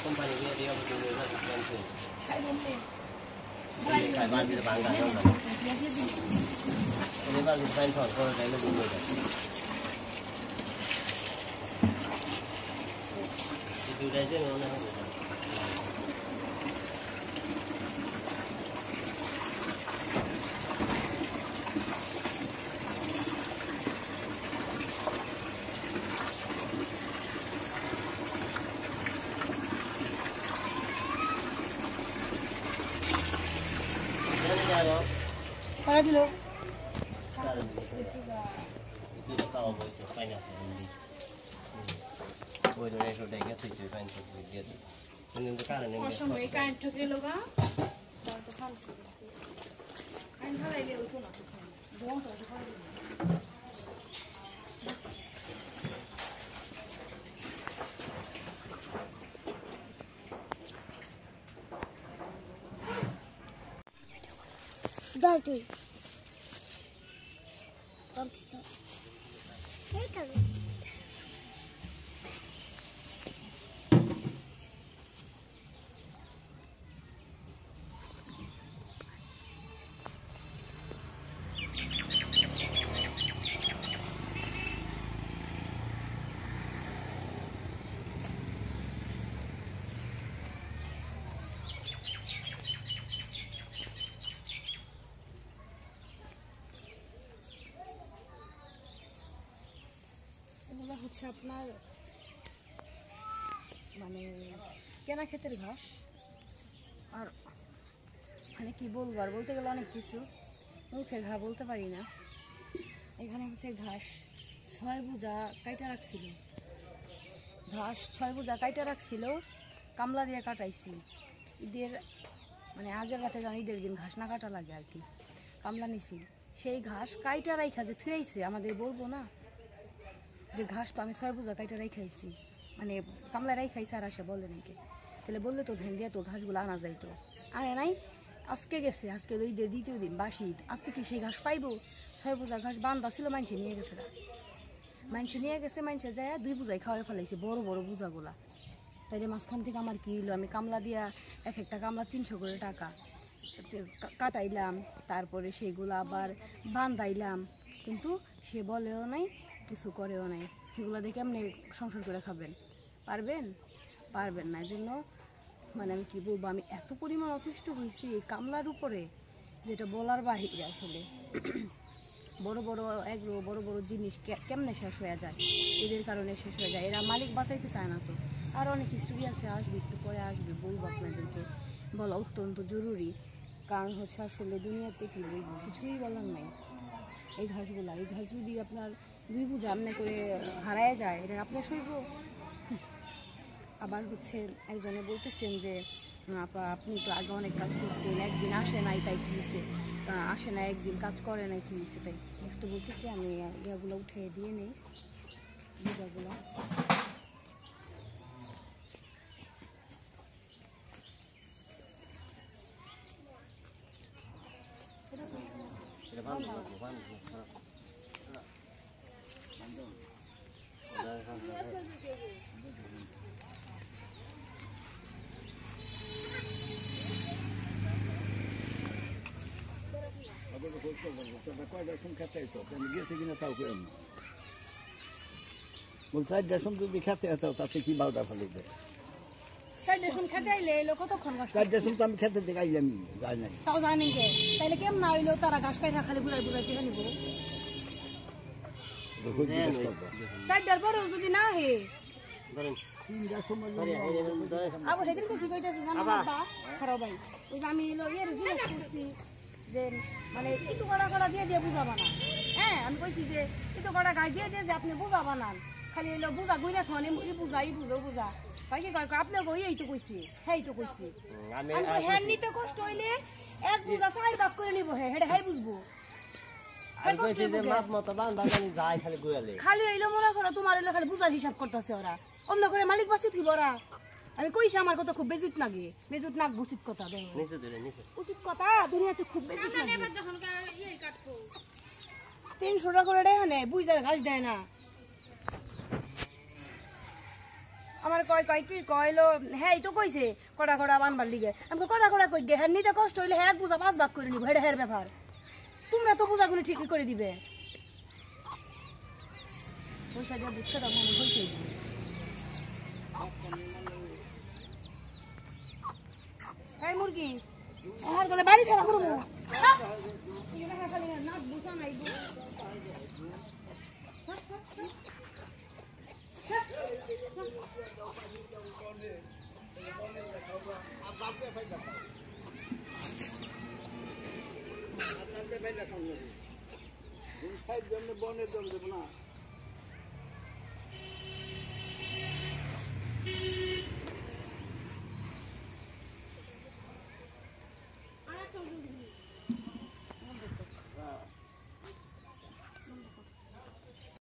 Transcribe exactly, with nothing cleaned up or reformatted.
Company দিয়ে দিয়ে খাই বাদ দিয়ে বাংলা এবার ফাইন ফল করে দিলে বুঝবে দুটাই যে না para dilo itu tahu bos banyak sih ওই ধরে এসে ডেকে তুই তুই ফাইন করতে দিয়ে দিই কিন্তু কারণে অসময়ে কারেন্ট ঠকে লগা তার তো ফাল আইন ধরাইলে উঠো না বন্ধ করে দাও তুই কম এই করো হচ্ছে আপনার মানে কেনা ক্ষেতের ঘাস আর মানে কি বলবো আর বলতে গেলে অনেক কিছু মুখের ঘা বলতে পারি না। এখানে হচ্ছে ঘাস ছয় বোঝা কাইটা রাখছিল, ঘাস ছয় বোঝা কাইটা রাখছিল, কামলা দিয়ে কাটাইছি। ঈদের মানে আগের রাতে যেন ঈদের দিন ঘাস না কাটা লাগে আর কি, কামলা নিছি। সেই ঘাস কাইটা রাইখা যে থুয়াইছে আমাদের বলবো না যে ঘাস তো আমি ছয় বোঝা কাইটা রাইখাইছি, মানে কামলা রাইখাইছে আর আসে বলে নাকি, তাহলে বললে তো ভেন দিয়া তো ঘাসগুলো আনা যাইতো। আরে নাই, আজকে গেছে, আজকে ঈদের দ্বিতীয় দিন বাসি, আজকে কি সেই ঘাস পাইবো? ছয় বোঝা ঘাস বান্ধা ছিল, মানুষে নিয়ে গেছে, মানুষে নিয়ে গেছে, মানুষে যায় দুই বোঝাই খাওয়াই ফেলাইছে বড় বড় বোঝাগুলা। তাই মাঝখান থেকে আমার কি হইলো, আমি কামলা দিয়া এক একটা কামলা তিনশো করে টাকা কাটাইলাম, তারপরে সেগুলো আবার বান্ধাইলাম, কিন্তু সে বলেও নাই কিছু করেও নাই। সেগুলো দেখে আপনি সংসার করে খাবেন পারবেন? পারবেন না। এই জন্য মানে আমি কী বলবো, আমি এত পরিমাণ অতিষ্ঠ হয়েছি এই কামলার উপরে যেটা বলার বাহিরে। আসলে বড় বড় এগুলো বড় বড় জিনিস কেমনে শেষ হয়ে যায়, এদের কারণে শেষ হয়ে যায়। এরা মালিক বাঁচাইতে চায় না তো। আর অনেক হিস্টোরি আছে, আসবে একটু পরে আসবে, বলবো আপনাদেরকে, বলা অত্যন্ত জরুরি। কারণ হচ্ছে আসলে দুনিয়াতে কি বলবো, কিছুই বলার নাই। এই ঘাসগুলা, এই ঘাস যদি আপনার দুই বোঝা আমনে করে হারায় যায়, এটা আপনি সইব? আবার হচ্ছে একজনে বলতেছেন যে আপা আপনি তো আগে অনেক কাজ করতেন, একদিন আসে নাই তাই কি হয়েছে, আসে না একদিন কাজ করে নাই কি হয়েছে তাই। নেক্সট বলতেছি আমি ইয়েগুলো উঠে দিয়ে নেই, বোঝাগুলো। যদি খেতে হতো তাতে কি বারোটা ফেলে দেয়, আমি খেতে দেখাই আমি যাই নাই, তাও জানি কে, তাইলে কেমন না হইলো তারা ঘাস কাটা খালি বুড়াই বুড়াই টিকা নিব। চারটার পরেও যদি না হে আবার সেদিন তো ঠিক হইতেছে জানো বাবা খারাপ ভাই, ওই যে আমি এলো ইয়ে জিজ্ঞেস করছি যে মানে ইতো কড়া কড়া দিয়ে দিয়ে বুঝাবা না। হ্যাঁ আমি কইছি যে ইতো কড়া গাছ দিয়ে দিয়ে যে আপনি বুঝা বানান, খালি এলো বুঝা গুইনা থানে ই বুঝা ই বুঝো বুঝা ভাই কি কয় আপনি কই এই তো কইছি, হেই তো কইছি আমি হ্যাঁ নিতে কষ্ট হইলে এক বুঝা চার ভাগ করে নিব, হ্যাঁ হেডা হাই বুঝবো। খালি এলো মনে করো তোমার এলো খালি বুঝার হিসাব করতেছে ওরা, অন্য করে মালিক বাসি থইব ওরা। আমি কইছি আমার কথা খুব বেজুত লাগে, বেজুত নাক উচিত কথা, উচিত কথা দুনিয়াতে খুব বেজুত লাগে। তিনশো টাকা করে দেয় না, বুঝা ঘাস দেয় না। আমার কয় কয় কি কইলো হ্যাঁ তো কইছে কড়া কড়া বানবার লিগে আমি কড়া কড়া কই গে হ্যাঁ নিতে কষ্ট হইলে হ্যাঁ বুঝা পাঁচ ভাগ করে নিব হেডে হের ব্যাপার তোমরা তো বুঝাগুলো ঠিকই করে দিবে পয়সা দিয়ে বুঝতে দাও মনে হইছে এই মুরগি আর গলে বাড়ি ছাড়া করবো এখানে হাসালে না বুঝা নাই বনের জন্য দেবো না